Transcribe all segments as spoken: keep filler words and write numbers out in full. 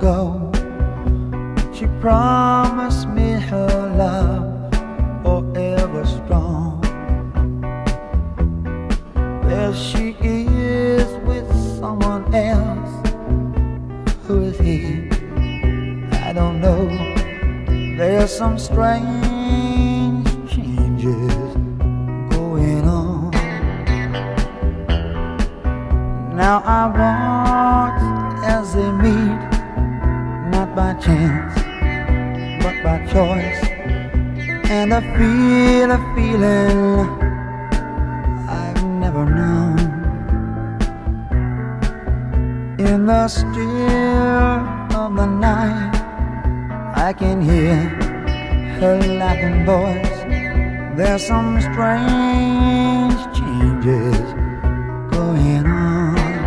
ago, she promised me her love forever strong. There she is with someone else. Who is he? I don't know. There's some strange changes going on. Now I watch as they meet, not by chance, but by choice. And I feel a feeling I've never known. In the still of the night, I can hear her laughing voice. There's some strange changes going on.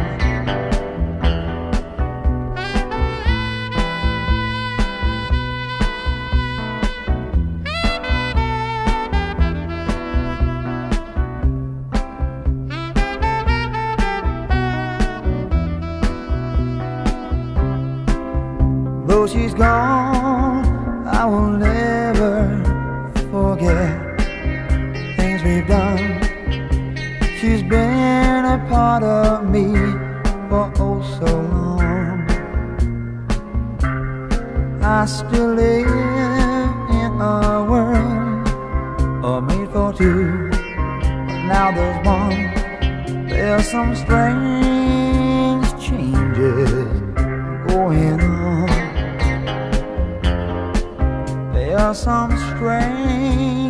Though she's gone, I will never forget things we've done. She's been a part of me for oh so long. I still live in a world all made for two, but now there's one. There's some strange changes going on. There are some strange